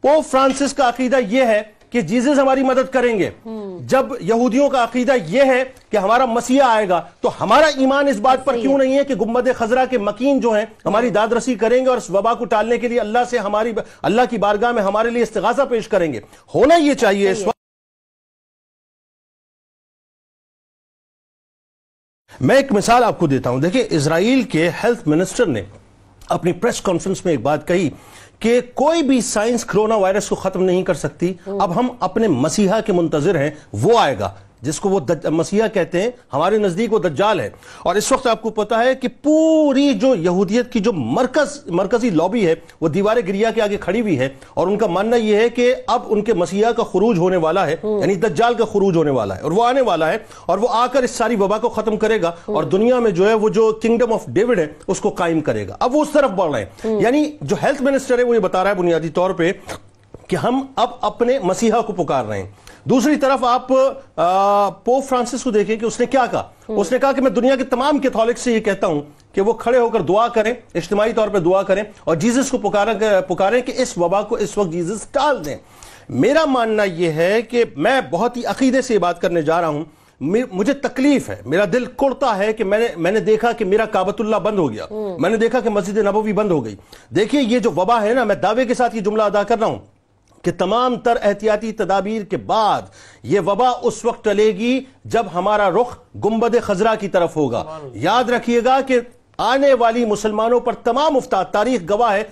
Pope Francis का अकीदा यह है कि जीसस हमारी मदद करेंगे, जब यहूदियों का अकीदा यह है कि हमारा मसीहा आएगा, तो हमारा ईमान इस बात पर क्यों नहीं है कि गुम्बद खजरा के मकीन जो हैं हमारी दादरसी करेंगे और इस वबा को टालने के लिए अल्लाह की बारगाह में हमारे लिए इस्तिगासा पेश करेंगे। होना यह चाहिए इस वक्त। मैं एक मिसाल आपको देता हूं। देखिए, इजराइल के हेल्थ मिनिस्टर ने अपनी प्रेस कॉन्फ्रेंस में एक बात कही कि कोई भी साइंस कोरोना वायरस को खत्म नहीं कर सकती। अब हम अपने मसीहा के मुंतजिर हैं, वो आएगा जिसको वो मसीहा कहते हैं, हमारे नजदीक वो दज्जाल है। और इस वक्त आपको पता है कि पूरी जो यहूदियत की जो मरकजी लॉबी है वो दीवार गिरिया के आगे खड़ी हुई है और उनका मानना यह है कि अब उनके मसीहा का खुरूज होने वाला है, यानी दज्जाल का खुरूज होने वाला है और वो आने वाला है और वो आकर इस सारी वबा को खत्म करेगा और दुनिया में जो है वो जो किंगडम ऑफ डेविड है उसको कायम करेगा। अब वो उस तरफ बढ़ रहे हैं। यानी जो हेल्थ मिनिस्टर है वो ये बता रहा है बुनियादी तौर पर कि हम अब अपने मसीहा को पुकार रहे हैं। दूसरी तरफ आप पोप फ्रांसिस को देखें कि उसने क्या कहा। उसने कहा कि मैं दुनिया के तमाम कैथोलिक से ये कहता हूं कि वो खड़े होकर दुआ करें, इज्तिमाई तौर पर दुआ करें और जीसस को पुकारें कि इस वबा को इस वक्त जीसस टाल दें। मेरा मानना यह है कि मैं बहुत ही अकीदे से बात करने जा रहा हूं। मुझे तकलीफ है, मेरा दिल कुड़ता है कि मैंने देखा कि मेरा काबतुल्लाह बंद हो गया, मैंने देखा कि मस्जिद नबवी बंद हो गई। देखिए, ये जो वबा है ना, मैं दावे के साथ ये जुमला अदा कर रहा हूं कि तमाम तर एहतियाती तदाबीर के बाद यह वबा उस वक्त टलेगी जब हमारा रुख गुंबद खजरा की तरफ होगा। याद रखिएगा कि आने वाली मुसलमानों पर तमाम उफ्ताद, तारीख गवाह है,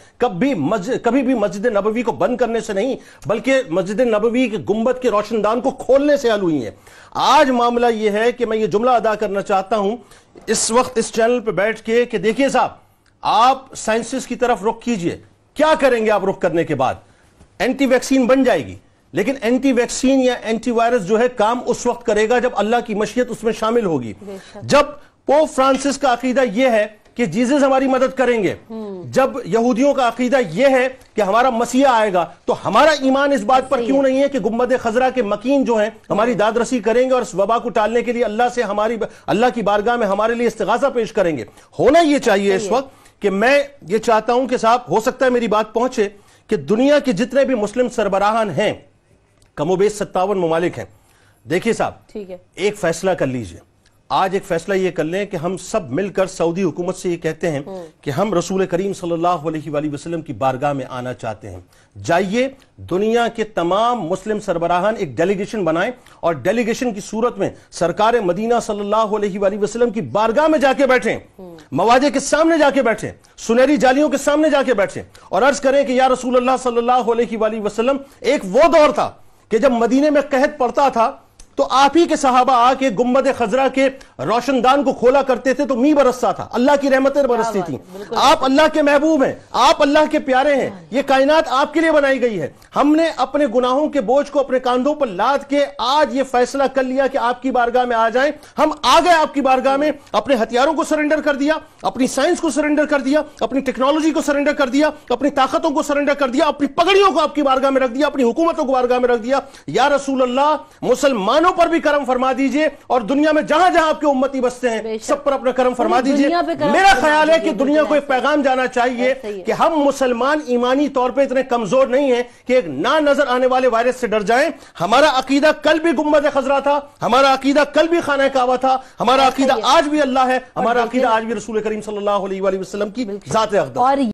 कभी भी मस्जिद नबवी को बंद करने से नहीं बल्कि मस्जिद नबवी के गुंबद के रोशनदान को खोलने से हल हुई है। आज मामला यह है कि मैं ये जुमला अदा करना चाहता हूं इस वक्त इस चैनल पर बैठ के कि देखिए साहब, आप साइंसिस की तरफ रुख कीजिए। क्या करेंगे आप रुख करने के बाद? एंटी वैक्सीन बन जाएगी, लेकिन एंटी वैक्सीन या एंटी वायरस जो है काम उस वक्त करेगा जब अल्लाह की मशीयत उसमें शामिल होगी। जब पोप फ्रांसिस का अकीदा यह है कि जीसस हमारी मदद करेंगे, जब यहूदियों का अकीदा यह है कि हमारा मसीहा आएगा, तो हमारा ईमान इस बात पर क्यों नहीं है कि गुम्बद खजरा के मकीन जो हैं हमारी दादरसी करेंगे और इस वबा को टालने के लिए अल्लाह की बारगाह में हमारे लिए इस्तिगासा पेश करेंगे। होना यह चाहिए इस वक्त कि मैं ये चाहता हूं कि साहब, हो सकता है मेरी बात पहुंचे कि दुनिया के जितने भी मुस्लिम सरबराहान हैं, कमोबेश 57 ममालिक हैं। देखिए साहब, ठीक है, एक फैसला कर लीजिए। आज एक फैसला ये कर लें कि हम सब मिलकर सऊदी हुकूमत से ये कहते हैं कि हम रसूल करीम सल्लल्लाहु अलैहि वसल्लम की बारगाह में आना चाहते हैं। जाइए, दुनिया के तमाम मुस्लिम सरबराहान एक डेलीगेशन बनाएं और डेलीगेशन की सूरत में सरकार मदीना सल्लल्लाहु अलैहि वसल्लम की बारगाह में जाके बैठें, मवाजे के सामने जाके बैठें, सुनहरी जालियों के सामने जाके बैठें और अर्ज करें कि या रसूल अल्लाह सल्लल्लाहु अलैहि वसल्लम, एक वो दौर था कि जब मदीने में कहत पड़ता था तो आप ही के सहाबा आके गुम्बद खजरा के रोशनदान को खोला करते थे तो मी बरसता था, अल्लाह की रहमतें बरसती थी। आप अल्लाह के महबूब हैं, आप अल्लाह के प्यारे हैं, ये कायनात आपके लिए बनाई गई है। हमने अपने गुनाहों के बोझ को अपने कांधों पर लाद के आज ये फैसला कर लिया कि आपकी बारगाह में आ जाएं। हम आ गए आपकी बारगाह में, अपने हथियारों को सरेंडर कर दिया, अपनी साइंस को सरेंडर कर दिया, अपनी टेक्नोलॉजी को सरेंडर कर दिया, अपनी ताकतों को सरेंडर कर दिया, अपनी पगड़ियों को आपकी बारगाह में रख दिया, अपनी हुकूमतों को बारगाह में रख दिया। या रसूल अल्लाह, मुसलमान पर भी करम फरमा दीजिए और दुनिया में जहां जहां आपके उम्मती बसते हैं सब पर अपना करम फरमा दीजिए। मेरा ख्याल है कि दुनिया को एक पैगाम जाना चाहिए कि हम मुसलमान ईमानी तौर पे इतने कमजोर नहीं हैं कि एक ना नजर आने वाले वायरस से डर जाएं। हमारा अकीदा कल भी गुम्बद खजरा था, हमारा अकीदा कल भी खाना काबा था, हमारा अकीदा आज भी अल्लाह है, हमारा अकीदा आज भी रसूल करीम सल्लल्लाहु अलैहि वसल्लम की जात अक़दस।